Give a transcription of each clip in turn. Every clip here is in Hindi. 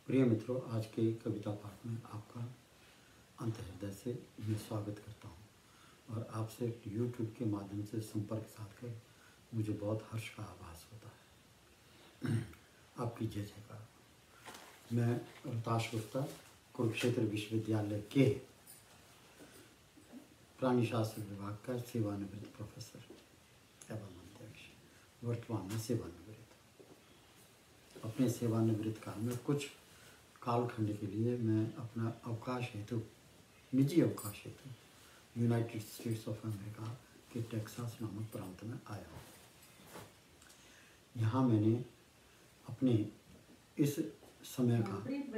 प्रिय मित्रों, आज के कविता पाठ में आपका अंतःहृदय से मैं स्वागत करता हूं और आपसे YouTube के माध्यम से संपर्क साधकर मुझे बहुत हर्ष का आभास होता है। आपकी जय जयकार। मैं रोहताश गुप्ता कुरुक्षेत्र विश्वविद्यालय के प्राणिशास्त्र विभाग का सेवानिवृत्त प्रोफेसर एवं अध्यक्ष, वर्तमान में सेवानिवृत्त। अपने सेवानिवृत्त काल में कुछ कालखंड के लिए मैं अपना अवकाश हेतु, निजी अवकाश हेतु यूनाइटेड स्टेट्स ऑफ अमेरिका के टेक्सास नामक प्रांत में आया हूँ। यहाँ मैंने अपने इस समय का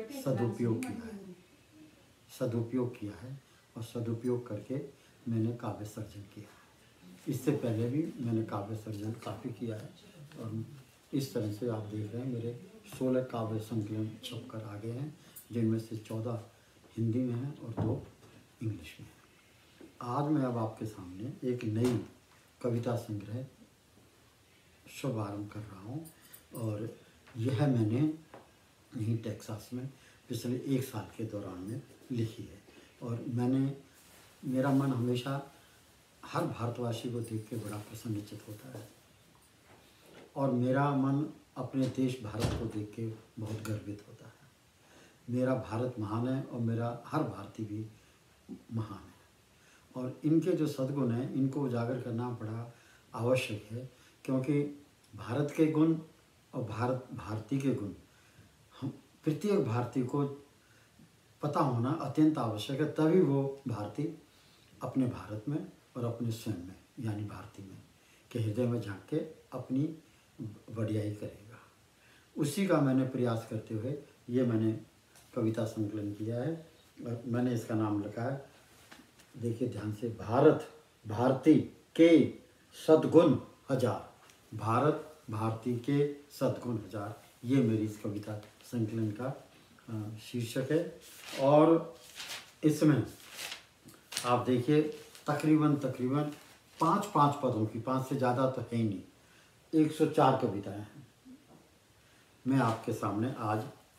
सदुपयोग किया है और सदुपयोग करके मैंने काव्य सर्जन किया है। इससे पहले भी मैंने काव्य सर्जन काफ़ी किया है और इस तरह से आप देख रहे हैं मेरे 16 काव्य संकलन छपकर आ गए हैं, जिनमें से 14 हिंदी में हैं और 2 इंग्लिश में हैं। आज मैं अब आपके सामने एक नई कविता संग्रह शुभारंभ कर रहा हूँ और यह मैंने यहीं टेक्सास में पिछले 1 साल के दौरान में लिखी है। और मेरा मन हमेशा हर भारतवासी को देख के बड़ा प्रसन्नचित होता है और मेरा मन अपने देश भारत को देख के बहुत गर्वित होता है। मेरा भारत महान है और मेरा हर भारतीय भी महान है और इनके जो सद्गुण हैं इनको उजागर करना बड़ा आवश्यक है, क्योंकि भारत के गुण और भारतीय के गुण हम प्रत्येक भारतीय को पता होना अत्यंत आवश्यक है। तभी वो भारतीय अपने भारत में और अपने स्वयं में यानी भारतीय में के हृदय में झांक के अपनी बढ़ियाई करेगा। उसी का मैंने प्रयास करते हुए ये मैंने कविता संकलन किया है और मैंने इसका नाम लिखा है, देखिए ध्यान से, भारत भारती के सद्गुण हजार। भारत भारती के सद्गुण हजार, ये मेरी इस कविता संकलन का शीर्षक है। और इसमें आप देखिए तकरीबन 5 पदों की, 5 से ज़्यादा तो है ही नहीं, 104 कविताएं हैं। मैं आपके सामने आज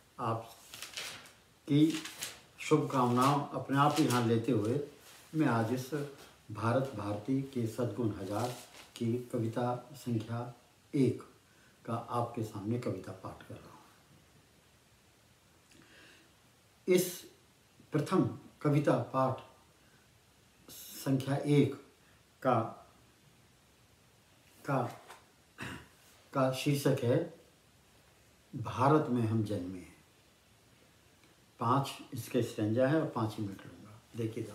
आपकी शुभकामनाओं अपने आप ही यहाँ लेते हुए मैं आज इस भारत भारती के सद्गुण हजार की कविता संख्या 1 का आपके सामने कविता पाठ कर रहा हूँ। इस प्रथम कविता पाठ संख्या 1 का शीर्षक है भारत में हम जन्मे हैं। 5 इसके स्टैंजा है और 5 ही मिनट लूँगा, देखिएगा।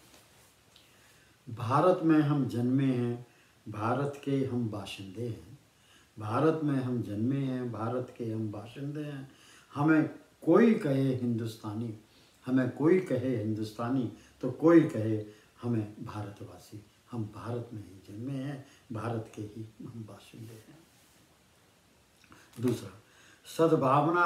भारत में हम जन्मे हैं, भारत के हम बाशिंदे हैं। भारत में हम जन्मे हैं, भारत के हम बाशिंदे हैं। हमें कोई कहे हिंदुस्तानी, हमें कोई कहे हिंदुस्तानी तो कोई कहे हमें भारतवासी। हम भारत में ही जन्मे हैं, भारत के ही हम बाशिंदे हैं। दूसरा, सद्भावना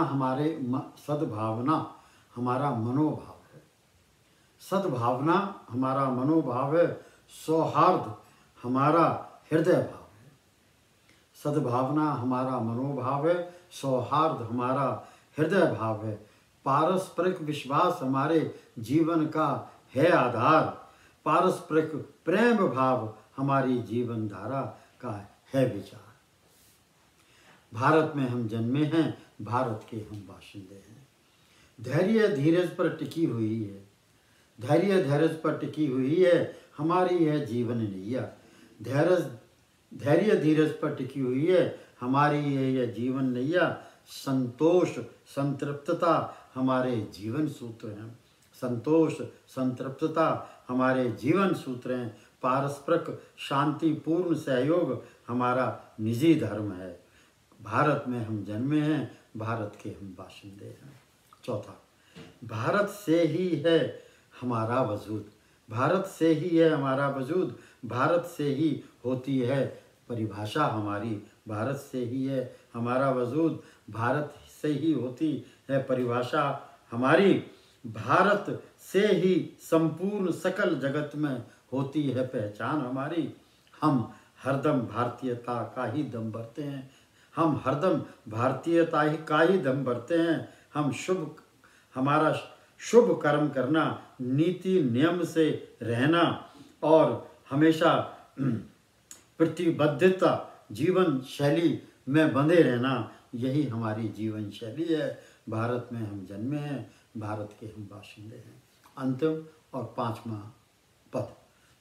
हमारा मनोभाव है। सद्भावना हमारा मनोभाव है, सौहार्द हमारा हृदय भाव है। सद्भावना हमारा मनोभाव है, सौहार्द हमारा हृदय भाव है। पारस्परिक विश्वास हमारे जीवन का है आधार। पारस्परिक प्रेम भाव हमारी जीवन धारा का है विचार। भारत में हम जन्मे हैं, भारत के हम बाशिंदे हैं। धैर्य धीरज पर टिकी हुई है, धैर्य धीरज पर टिकी हुई है हमारी है जीवन नैया। धैर्य धीरज पर टिकी हुई है हमारी है यह जीवन नैया। संतोष संतृप्तता हमारे जीवन सूत्र हैं। संतोष संतृप्तता हमारे जीवन सूत्र हैं। पारस्परिक शांतिपूर्ण सहयोग हमारा निजी धर्म है। भारत में हम जन्मे हैं, भारत के हम बाशिंदे हैं। चौथा, भारत से ही है हमारा वजूद। भारत से ही है हमारा वजूद। भारत से ही होती है परिभाषा हमारी। भारत से ही है हमारा वजूद। भारत से ही होती है परिभाषा हमारी। भारत से ही संपूर्ण सकल जगत में होती है पहचान हमारी। हम हरदम भारतीयता का ही दम भरते हैं। हम हरदम भारतीयता का ही दम भरते हैं। हम हमारा शुभ कर्म करना, नीति नियम से रहना और हमेशा प्रतिबद्धता जीवन शैली में बंधे रहना, यही हमारी जीवन शैली है। भारत में हम जन्मे हैं, भारत के हम बाशिंदे हैं। अंतिम और 5वां पद,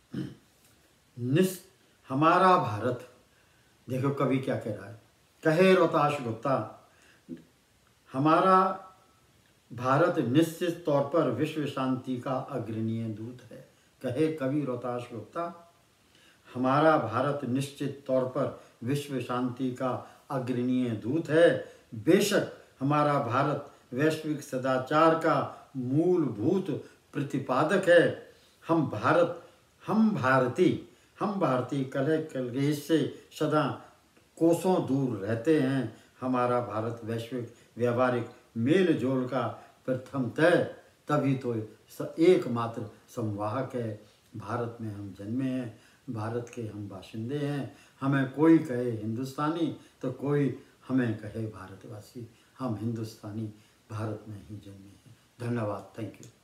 हमारा भारत। देखो कवि क्या कह रहा है, कहे रोहताश गुप्ता, हमारा भारत निश्चित तौर पर विश्व शांति का अग्रणीय दूत है। कहे कवि रोहताश गुप्ता, हमारा भारत निश्चित तौर पर विश्व शांति का अग्रणीय दूत है। बेशक हमारा भारत वैश्विक सदाचार का मूलभूत प्रतिपादक है। हम भारतीय कलह कलेश से सदा कोसों दूर रहते हैं। हमारा भारत वैश्विक व्यावहारिक मेल जोल का प्रथमतः तभी तो एकमात्र संवाहक है। भारत में हम जन्मे हैं, भारत के हम बाशिंदे हैं। हमें कोई कहे हिंदुस्तानी तो कोई हमें कहे भारतवासी, हम हिंदुस्तानी भारत में ही जन्मे हैं। धन्यवाद, थैंक यू।